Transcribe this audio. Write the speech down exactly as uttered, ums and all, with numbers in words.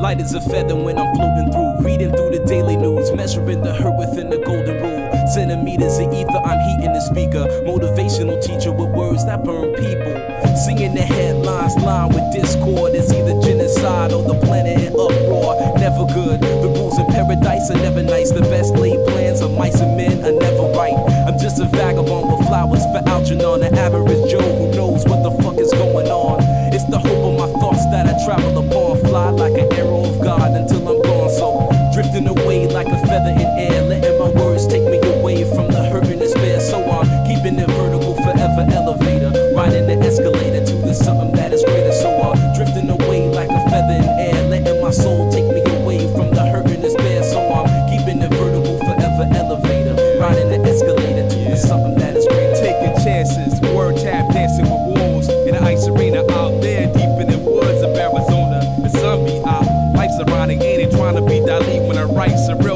Light as a feather when I'm floating through, reading through the daily news, measuring the hurt within the golden rule. Centimeters of ether, I'm heating the speaker. Motivational teacher with words that burn people. Singing the headlines, line with discord. It's either genocide or the planet in uproar. Never good. The rules in paradise are never nice. The best laid plans of mice and men are never right. I'm just a vagabond with flowers for Algernon, an average Joe who knows what the fuck is going on. It's the hope of my thoughts that I travel upon. Fly like an arrow of God until I'm gone. So drifting away like a feather in air, letting my words take me away from the hurt and despair. So I'm keeping it vertical, forever elevator, riding the escalator to the something that is greater. So I'm drifting away like a feather in air, letting my soul take me away from the hurt and despair. So I'm keeping it vertical, forever elevator, riding the escalator to the something that is greater. Taking chances, word tap dancing with wolves in the ice arena out there deep in the woods of Arizona. The sun be out, life's ironic, ain't it? Trying to be Dali when I write surreal